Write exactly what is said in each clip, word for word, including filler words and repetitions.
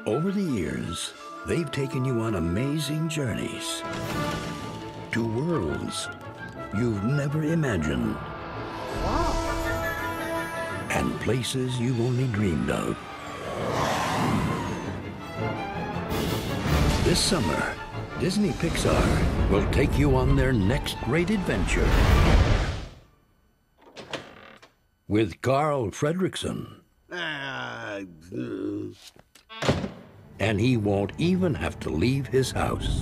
Over the years, they've taken you on amazing journeys to worlds you've never imagined. Wow. And places you've only dreamed of. This summer, Disney Pixar will take you on their next great adventure. With Carl Fredricksen. Uh, uh. And he won't even have to leave his house.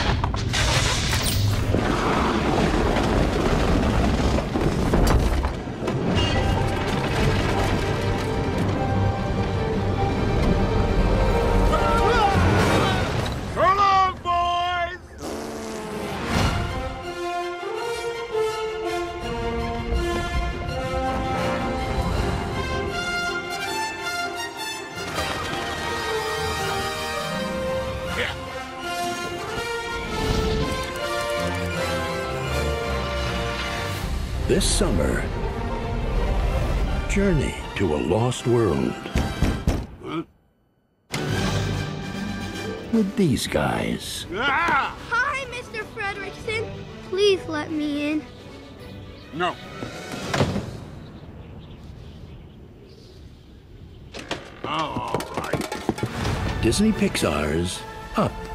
So long, boys! This summer, journey to a lost world. Huh? With these guys. Ah! Hi, Mister Fredricksen. Please let me in. No. Oh, all right. Disney Pixar's Up.